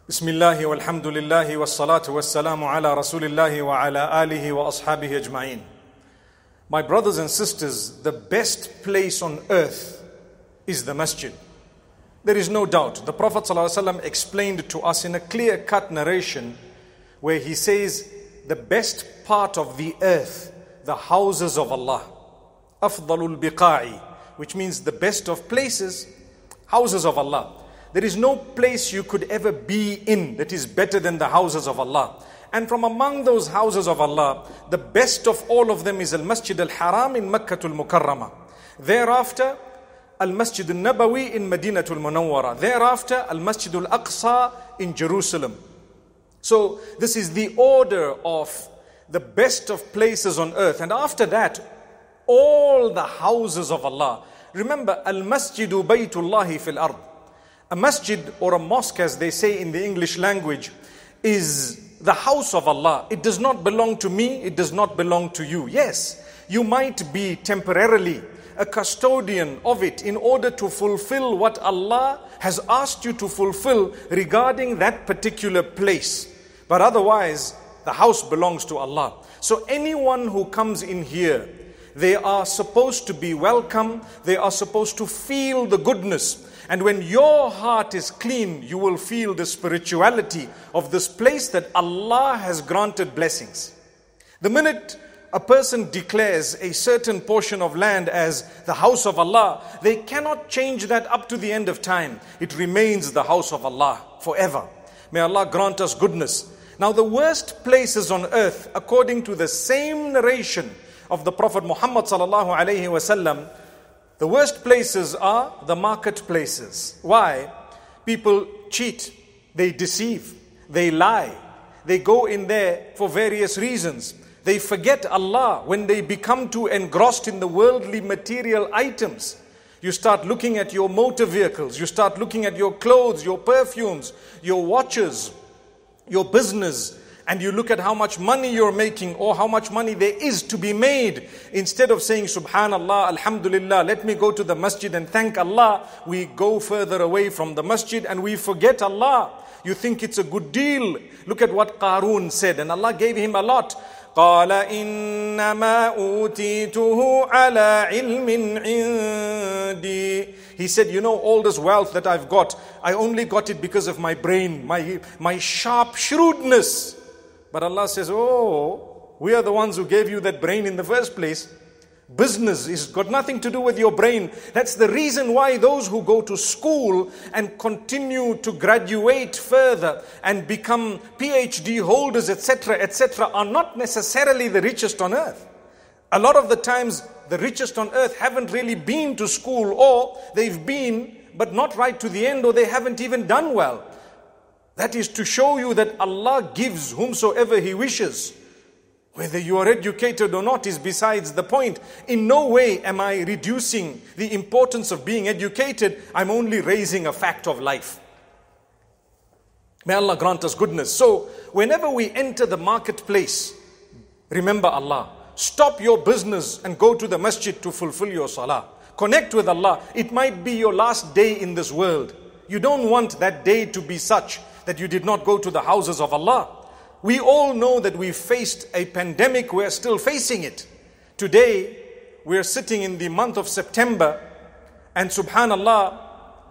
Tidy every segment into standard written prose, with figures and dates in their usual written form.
Bismillahi walhamdulillahi wassalatu wassalamu ala rasulillahi wa ala alihi wa ashabihi ajma'in. My brothers and sisters, the best place on earth is the masjid. There is no doubt. The Prophet ﷺ explained to us in a clear-cut narration where he says, the best part of the earth, the houses of Allah. Afdalul biqa'i, which means the best of places, houses of Allah. There is no place you could ever be in that is better than the houses of Allah. And from among those houses of Allah, the best of all of them is Al-Masjid Al-Haram in Makkatul Mukarramah. Thereafter, Al-Masjid Al-Nabawi in Madinatul Munawwara. Thereafter, Al-Masjid Al-Aqsa in Jerusalem. So this is the order of the best of places on earth. And after that, all the houses of Allah. Remember, Al-Masjidu Baytullahi fil Ard. A masjid or a mosque, as they say in the English language, is the house of Allah. It does not belong to me, it does not belong to you. Yes, you might be temporarily a custodian of it in order to fulfill what Allah has asked you to fulfill regarding that particular place. But otherwise, the house belongs to Allah. So anyone who comes in here, they are supposed to be welcome, they are supposed to feel the goodness. And when your heart is clean, you will feel the spirituality of this place that Allah has granted blessings. The minute a person declares a certain portion of land as the house of Allah, they cannot change that up to the end of time. It remains the house of Allah forever. May Allah grant us goodness. Now the worst places on earth, according to the same narration of the Prophet Muhammad sallallahu alaihi wasallam, the worst places are the marketplaces. Why? People cheat, they deceive, they lie, they go in there for various reasons. They forget Allah when they become too engrossed in the worldly material items. You start looking at your motor vehicles, you start looking at your clothes, your perfumes, your watches, your business, and you look at how much money you're making or how much money there is to be made. Instead of saying, Subhanallah, Alhamdulillah, let me go to the masjid and thank Allah, we go further away from the masjid and we forget Allah. You think it's a good deal. Look at what Qarun said, and Allah gave him a lot. قَالَ إِنَّمَا أُوتِيتُهُ عَلَىٰ عِلْمٍ عِنْدِي. He said, you know, all this wealth that I've got, I only got it because of my brain, my sharp shrewdness. But Allah says, oh, we are the ones who gave you that brain in the first place. Business has got nothing to do with your brain. That's the reason why those who go to school and continue to graduate further and become PhD holders, etc., are not necessarily the richest on earth. A lot of the times, the richest on earth haven't really been to school, or they've been, but not right to the end, or they haven't even done well. That is to show you that Allah gives whomsoever He wishes. Whether you are educated or not is besides the point. In no way am I reducing the importance of being educated. I'm only raising a fact of life. May Allah grant us goodness. So, whenever we enter the marketplace, remember Allah. Stop your business and go to the masjid to fulfill your salah. Connect with Allah. It might be your last day in this world. You don't want that day to be such that you did not go to the houses of Allah. We all know that we faced a pandemic. We're still facing it. Today, we're sitting in the month of September, and subhanallah,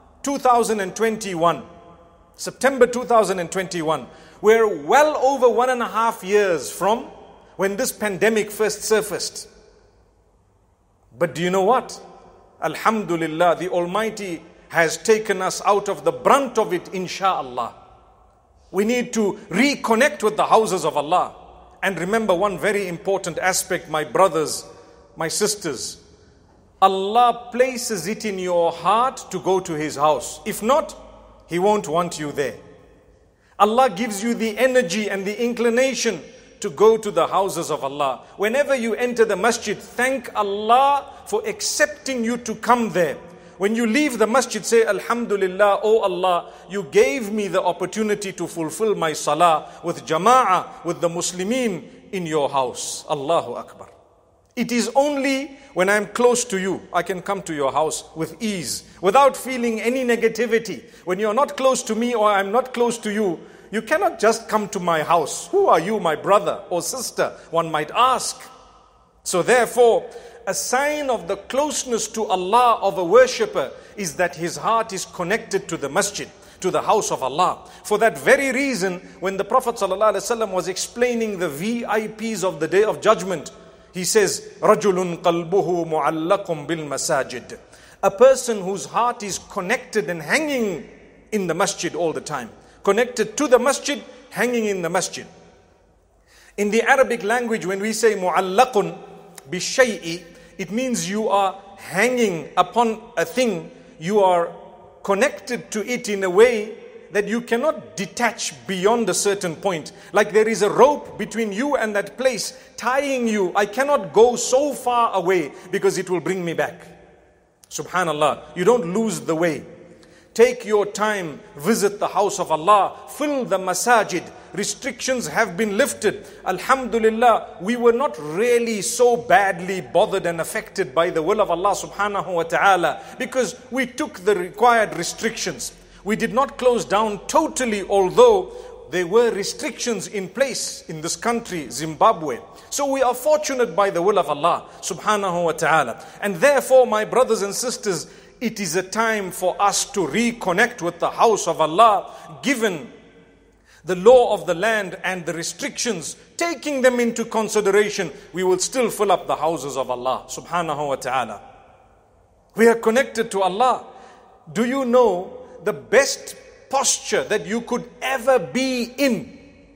2021, September 2021, we're well over 1.5 years from when this pandemic first surfaced. But do you know what? Alhamdulillah, the Almighty has taken us out of the brunt of it, insha'Allah. We need to reconnect with the houses of Allah. And remember one very important aspect, my brothers, my sisters. Allah places it in your heart to go to His house. If not, He won't want you there. Allah gives you the energy and the inclination to go to the houses of Allah. Whenever you enter the masjid, thank Allah for accepting you to come there. When you leave the masjid, say, Alhamdulillah, oh Allah, you gave me the opportunity to fulfill my salah with jama'ah, with the Muslimin in your house. Allahu Akbar. It is only when I'm close to you, I can come to your house with ease, without feeling any negativity. When you're not close to me or I'm not close to you, you cannot just come to my house. Who are you, my brother or sister? One might ask. So therefore, a sign of the closeness to Allah of a worshipper is that his heart is connected to the masjid, to the house of Allah. For that very reason, when the Prophet ﷺ was explaining the VIPs of the Day of Judgment, he says, رَجُلٌ قَلْبُهُ مُعَلَّقٌ بِالْمَسَاجِدِ. A person whose heart is connected and hanging in the masjid all the time. Connected to the masjid, hanging in the masjid. In the Arabic language, when we say mu'allaqun bishay'i, it means you are hanging upon a thing, you are connected to it in a way that you cannot detach beyond a certain point. Like there is a rope between you and that place, tying you. I cannot go so far away because it will bring me back. Subhanallah, you don't lose the way. Take your time, visit the house of Allah, fill the masajid. Restrictions have been lifted. Alhamdulillah, we were not really so badly bothered and affected by the will of Allah subhanahu wa ta'ala because we took the required restrictions. We did not close down totally, although there were restrictions in place in this country, Zimbabwe. So we are fortunate by the will of Allah subhanahu wa ta'ala. And therefore, my brothers and sisters, it is a time for us to reconnect with the house of Allah, given the law of the land and the restrictions, taking them into consideration, we will still fill up the houses of Allah subhanahu wa ta'ala. We are connected to Allah. Do you know the best posture that you could ever be in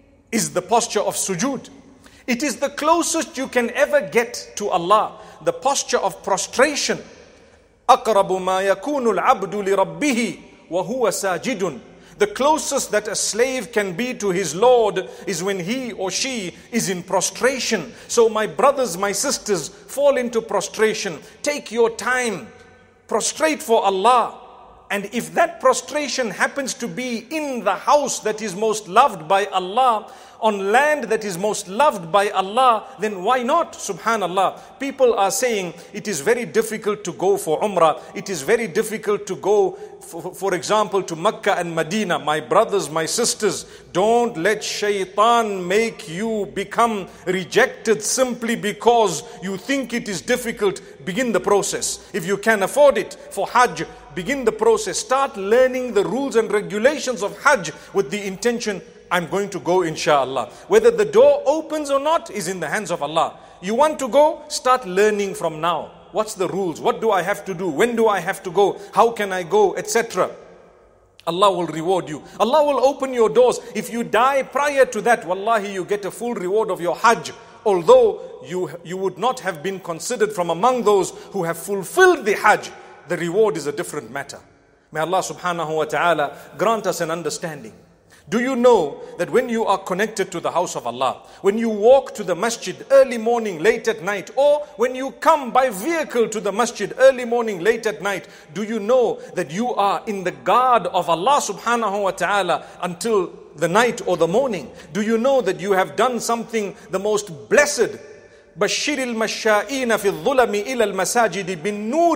is the posture of sujood? It is the closest you can ever get to Allah, the posture of prostration. أَقْرَبُ مَا يَكُونُ الْعَبْدُ لِرَبِّهِ وَهُوَ سَاجِدٌ. The closest that a slave can be to his Lord is when he or she is in prostration. So my brothers, my sisters, fall into prostration. Take your time. Prostrate for Allah. And if that prostration happens to be in the house that is most loved by Allah, on land that is most loved by Allah, then why not? Subhanallah. People are saying it is very difficult to go for Umrah. It is very difficult to go, for example, to Mecca and Medina. My brothers, my sisters, don't let shaitan make you become rejected simply because you think it is difficult. Begin the process. If you can afford it for Hajj, begin the process. Start learning the rules and regulations of Hajj with the intention, I'm going to go inshallah. Whether the door opens or not is in the hands of Allah. You want to go? Start learning from now. What's the rules? What do I have to do? When do I have to go? How can I go? Etc. Allah will reward you. Allah will open your doors. If you die prior to that, wallahi, you get a full reward of your Hajj. Although you would not have been considered from among those who have fulfilled the Hajj, the reward is a different matter. May Allah subhanahu wa ta'ala grant us an understanding. Do you know that when you are connected to the house of Allah, when you walk to the masjid early morning, late at night, or when you come by vehicle to the masjid early morning, late at night, do you know that you are in the guard of Allah subhanahu wa ta'ala until the night or the morning? Do you know that you have done something the most blessed? بشر المشائين في الظلم إلى المساجد بالنور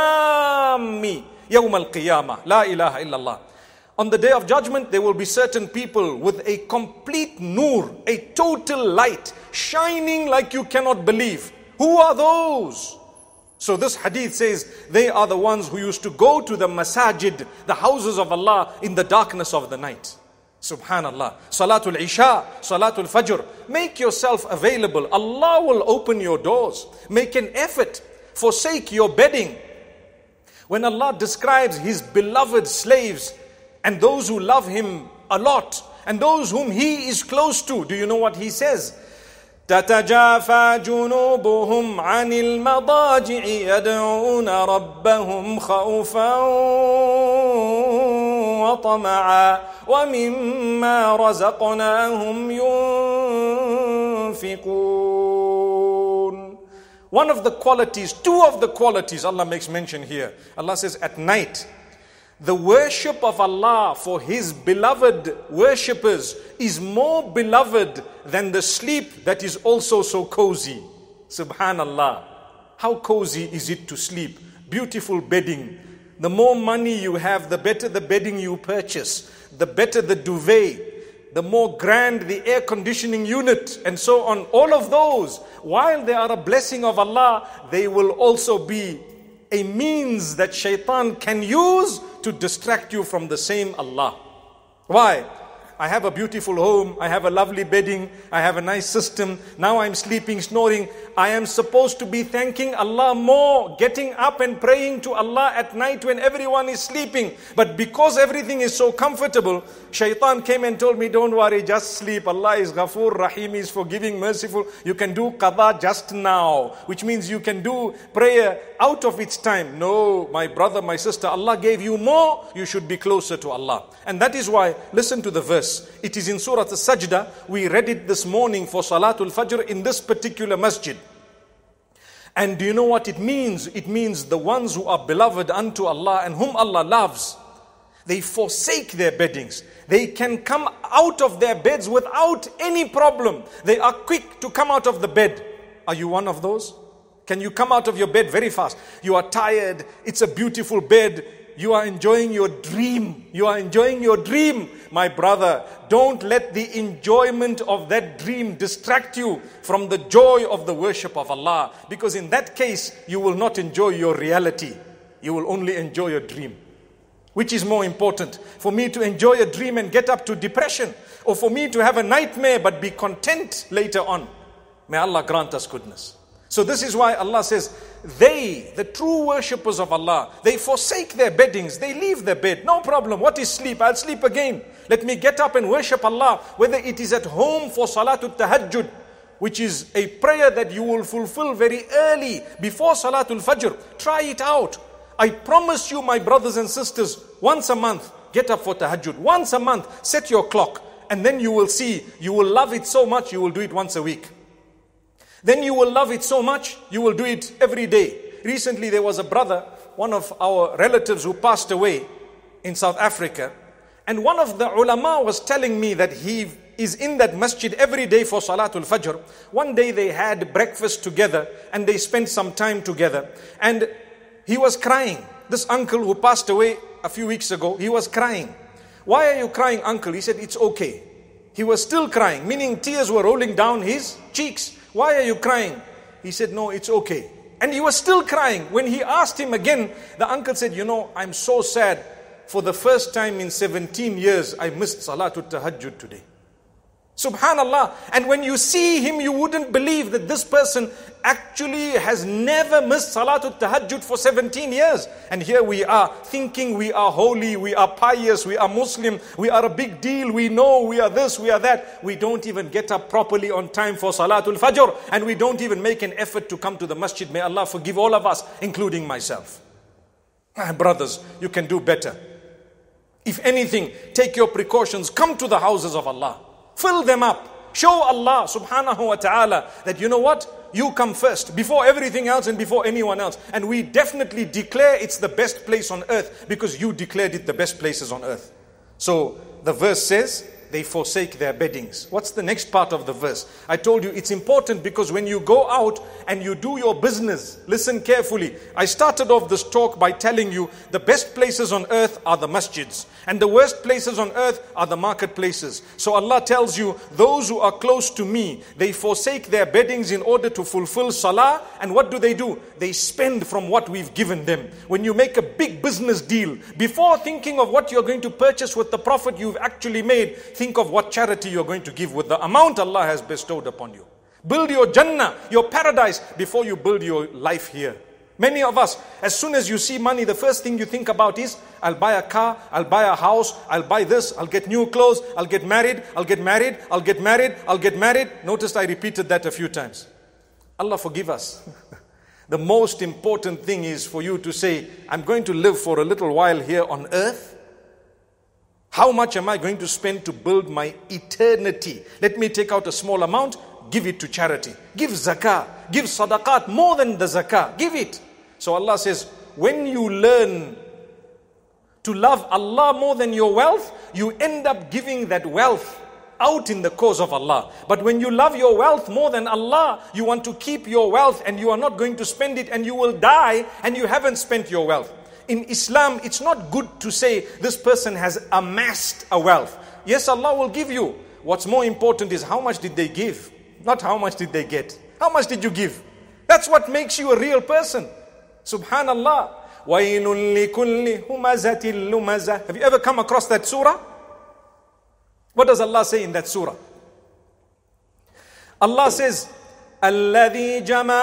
التام يوم القيامة لا إله إلا الله. On the Day of Judgment, there will be certain people with a complete nur, a total light, shining like you cannot believe. Who are those? So this hadith says, they are the ones who used to go to the masajid, the houses of Allah, in the darkness of the night. Subhanallah. Salatul Isha, Salatul Fajr. Make yourself available. Allah will open your doors. Make an effort. Forsake your bedding. When Allah describes His beloved slaves, and those who love Him a lot, and those whom He is close to, do you know what He says? تَتَجَافَى جُنُوبُهُمْ عَنِ الْمَضَاجِعِ يَدْعُونَ رَبَّهُمْ خَوْفًا وَطَمَعًا وَمِمَّا رَزَقْنَاهُمْ يُنْفِقُونَ. One of the qualities, two of the qualities Allah makes mention here. Allah says at night, the worship of Allah for His beloved worshippers is more beloved than the sleep that is also so cozy. Subhanallah. How cozy is it to sleep? Beautiful bedding. The more money you have, the better the bedding you purchase, the better the duvet, the more grand the air conditioning unit, and so on. All of those, while they are a blessing of Allah, they will also be a means that shaitan can use to distract you from the same Allah. Why? I have a beautiful home, I have a lovely bedding, I have a nice system, now I'm sleeping, snoring. I am supposed to be thanking Allah more, getting up and praying to Allah at night when everyone is sleeping. But because everything is so comfortable, shaitan came and told me, don't worry, just sleep. Allah is Ghafoor, Rahim, is forgiving, merciful. You can do qada just now, which means you can do prayer out of its time. No, my brother, my sister, Allah gave you more, you should be closer to Allah. And that is why, listen to the verse. It is in Surah As-Sajdah. We read it this morning for Salatul Fajr in this particular masjid. And do you know what it means? It means the ones who are beloved unto Allah and whom Allah loves, they forsake their beddings. They can come out of their beds without any problem. They are quick to come out of the bed. Are you one of those? Can you come out of your bed very fast? You are tired. It's a beautiful bed. You are enjoying your dream. You are enjoying your dream. My brother, don't let the enjoyment of that dream distract you from the joy of the worship of Allah. Because in that case, you will not enjoy your reality. You will only enjoy your dream. Which is more important? For me to enjoy a dream and get up to depression? Or for me to have a nightmare but be content later on? May Allah grant us goodness. So this is why Allah says, they, the true worshippers of Allah, they forsake their beddings, they leave their bed. No problem. What is sleep? I'll sleep again. Let me get up and worship Allah. Whether it is at home for Salatul Tahajjud, which is a prayer that you will fulfill very early before Salatul Fajr. Try it out. I promise you, my brothers and sisters, once a month, get up for Tahajjud. Once a month, set your clock. And then you will see, you will love it so much, you will do it once a week. Then you will love it so much, you will do it every day. Recently there was a brother, one of our relatives who passed away in South Africa. And one of the ulama was telling me that he is in that masjid every day for Salatul Fajr. One day they had breakfast together and they spent some time together. And he was crying. This uncle who passed away a few weeks ago, he was crying. Why are you crying, uncle? He said, it's okay. He was still crying, meaning tears were rolling down his cheeks. Why are you crying? He said, no, it's okay. And he was still crying. When he asked him again, the uncle said, you know, I'm so sad. For the first time in 17 years, I missed Salatul Tahajjud today. Subhanallah. And when you see him, you wouldn't believe that this person actually has never missed Salatul Tahajjud for 17 years. And here we are thinking we are holy, we are pious, we are Muslim, we are a big deal, we know we are this, we are that. We don't even get up properly on time for Salatul Fajr. And we don't even make an effort to come to the masjid. May Allah forgive all of us, including myself. My brothers, you can do better. If anything, take your precautions. Come to the houses of Allah. Fill them up. Show Allah subhanahu wa ta'ala that you know what? You come first before everything else and before anyone else. And we definitely declare it's the best place on earth because you declared it the best places on earth. So the verse says, they forsake their beddings. What's the next part of the verse? I told you it's important because when you go out and you do your business, listen carefully. I started off this talk by telling you the best places on earth are the masjids. And the worst places on earth are the marketplaces. So Allah tells you, those who are close to me, they forsake their beddings in order to fulfill salah. And what do? They spend from what we've given them. When you make a big business deal, before thinking of what you're going to purchase with the profit you've actually made, think of what charity you're going to give with the amount Allah has bestowed upon you. Build your Jannah, your paradise, before you build your life here. Many of us, as soon as you see money, the first thing you think about is, I'll buy a car, I'll buy a house, I'll buy this, I'll get new clothes, I'll get married, I'll get married, I'll get married, I'll get married. Notice I repeated that a few times. Allah forgive us. The most important thing is for you to say, I'm going to live for a little while here on earth. How much am I going to spend to build my eternity? Let me take out a small amount, give it to charity. Give zakah, give sadaqat, more than the zakah. Give it. So Allah says, when you learn to love Allah more than your wealth, you end up giving that wealth out in the cause of Allah. But when you love your wealth more than Allah, you want to keep your wealth and you are not going to spend it, and you will die and you haven't spent your wealth. In Islam, it's not good to say this person has amassed a wealth. Yes, Allah will give you. What's more important is how much did they give, not how much did they get. How much did you give? That's what makes you a real person. Subhanallah. وَيْلٌ لِكُلِّ هُمَزَةٍ لُمَزَةٍ. Have you ever come across that surah? What does Allah say in that surah? Allah says, الَّذِي جَمَعَ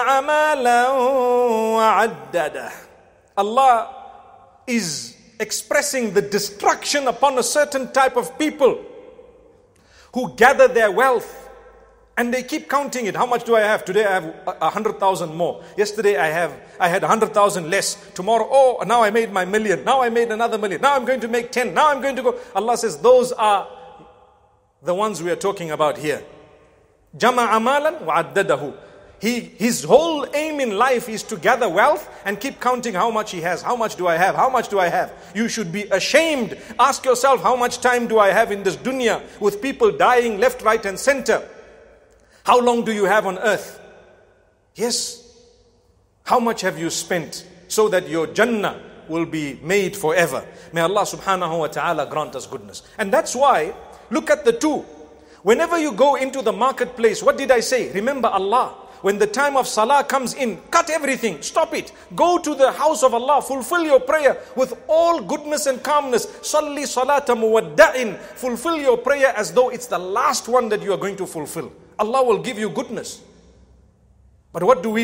مَالًا وَعَدَّدَهُ. Allah is expressing the destruction upon a certain type of people who gather their wealth and they keep counting it. How much do I have? Today I have 100,000 more. Yesterday I had 100,000 less. Tomorrow, now I made my million. Now I made another million. Now I'm going to make 10. Now I'm going to go. Allah says those are the ones we are talking about here. Jama'a amalan wa addadahu. His whole aim in life is to gather wealth and keep counting how much he has. How much do I have? How much do I have? You should be ashamed. Ask yourself, how much time do I have in this dunya with people dying left, right and center? How long do you have on earth? Yes. How much have you spent so that your Jannah will be made forever? May Allah subhanahu wa ta'ala grant us goodness. And that's why, look at the two. Whenever you go into the marketplace, what did I say? Remember Allah. When the time of salah comes in, cut everything, stop it. Go to the house of Allah, fulfill your prayer with all goodness and calmness. Salli salata muwadda'in. Fulfill your prayer as though it's the last one that you are going to fulfill. Allah will give you goodness. But what do?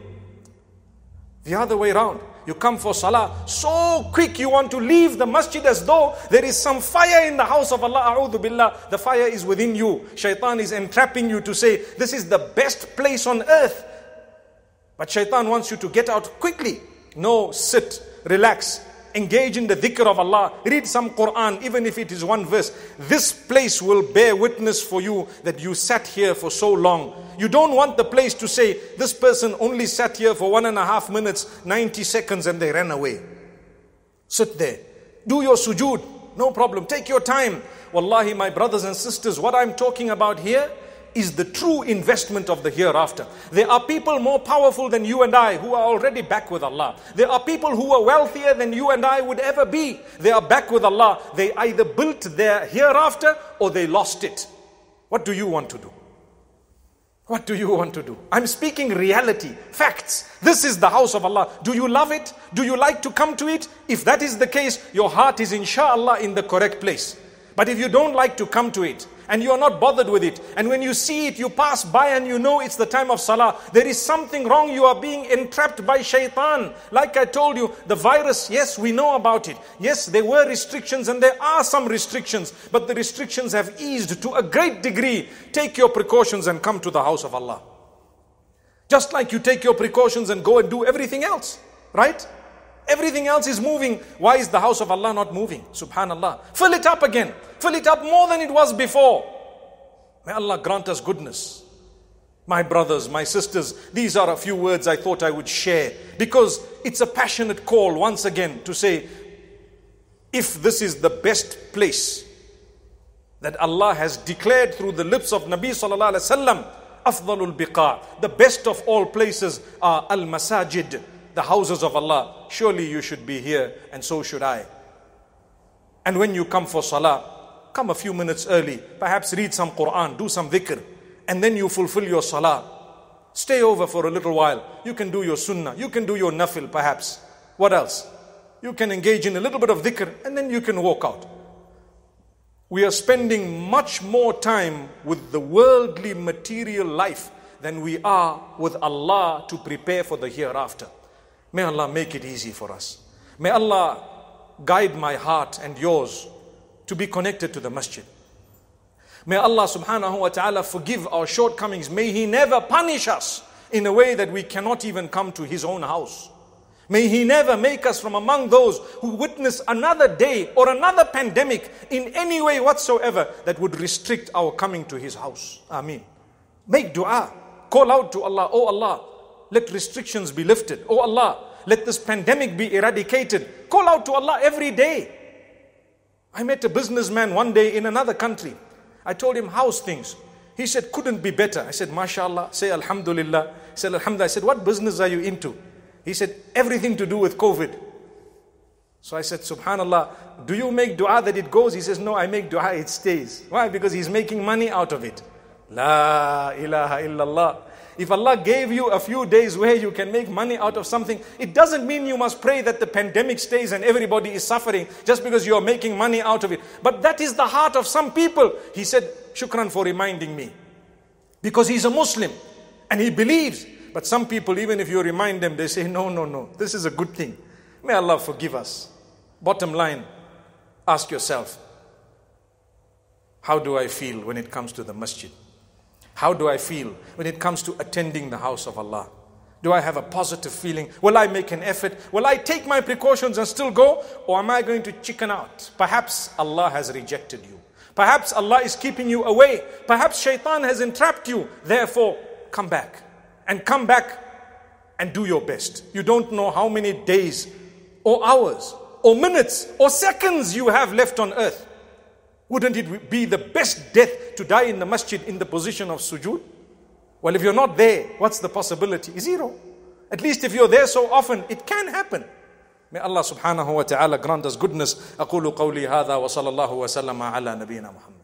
The other way around. You come for salah, so quick you want to leave the masjid as though there is some fire in the house of Allah. A'udhu billah. The fire is within you. Shaitan is entrapping you to say, this is the best place on earth. But shaitan wants you to get out quickly. No, sit, relax, engage in the dhikr of Allah, read some Quran, even if it is one verse. This place will bear witness for you that you sat here for so long. You don't want the place to say, this person only sat here for 1.5 minutes, 90 seconds and they ran away. Sit there. Do your sujood. No problem. Take your time. Wallahi, my brothers and sisters, what I'm talking about here is the true investment of the hereafter. There are people more powerful than you and I who are already back with Allah. There are people who are wealthier than you and I would ever be. They are back with Allah. They either built their hereafter or they lost it. What do you want to do? What do you want to do? I'm speaking reality, facts. This is the house of Allah. Do you love it? Do you like to come to it? If that is the case, your heart is inshallah in the correct place. But if you don't like to come to it, and you are not bothered with it, and when you see it, you pass by and you know it's the time of salah, there is something wrong. You are being entrapped by shaitan. Like I told you, the virus, yes, we know about it. Yes, there were restrictions and there are some restrictions, but the restrictions have eased to a great degree. Take your precautions and come to the house of Allah. Just like you take your precautions and go and do everything else, right? Everything else is moving. Why is the house of Allah not moving? Subhanallah. Fill it up again. Fill it up more than it was before. May Allah grant us goodness. My brothers, my sisters, these are a few words I thought I would share, because it's a passionate call once again to say, if this is the best place that Allah has declared through the lips of Nabi sallallahu alaihi wasallam, afdalul biqa, the best of all places are al-masajid, the houses of Allah. Surely you should be here, and so should I. And when you come for salah, come a few minutes early, perhaps read some Quran, do some dhikr, and then you fulfill your salah. Stay over for a little while. You can do your sunnah, you can do your nafil perhaps. What else? You can engage in a little bit of dhikr, and then you can walk out. We are spending much more time with the worldly material life than we are with Allah to prepare for the hereafter. May Allah make it easy for us. May Allah guide my heart and yours to be connected to the masjid. May Allah subhanahu wa ta'ala forgive our shortcomings. May He never punish us in a way that we cannot even come to His own house. May He never make us from among those who witness another day or another pandemic in any way whatsoever that would restrict our coming to His house. Ameen. Make dua. Call out to Allah, oh Allah, let restrictions be lifted. Oh Allah, let this pandemic be eradicated. Call out to Allah every day. I met a businessman one day in another country, I told him, how's things? He said, couldn't be better. I said, MashaAllah, say Alhamdulillah. He said, Alhamdulillah. I said, what business are you into? He said, everything to do with COVID. So I said, Subhanallah, do you make dua that it goes? He says, no, I make dua it stays. Why? Because he's making money out of it. La ilaha illallah. If Allah gave you a few days where you can make money out of something, it doesn't mean you must pray that the pandemic stays and everybody is suffering just because you are making money out of it. But that is the heart of some people. He said, shukran for reminding me. Because he's a Muslim and he believes. But some people, even if you remind them, they say, no, this is a good thing. May Allah forgive us. Bottom line, ask yourself, how do I feel when it comes to the masjid? How do I feel when it comes to attending the house of Allah? Do I have a positive feeling? Will I make an effort? Will I take my precautions and still go? Or am I going to chicken out? Perhaps Allah has rejected you. Perhaps Allah is keeping you away. Perhaps shaitan has entrapped you. Therefore, come back. And come back and do your best. You don't know how many days or hours or minutes or seconds you have left on earth. Wouldn't it be the best death to die in the masjid in the position of sujood? Well, if you're not there, what's the possibility? Zero. At least if you're there so often, it can happen. May Allah subhanahu wa ta'ala grant us goodness. أقول قولي هذا وصلى الله وسلم على نبينا محمد.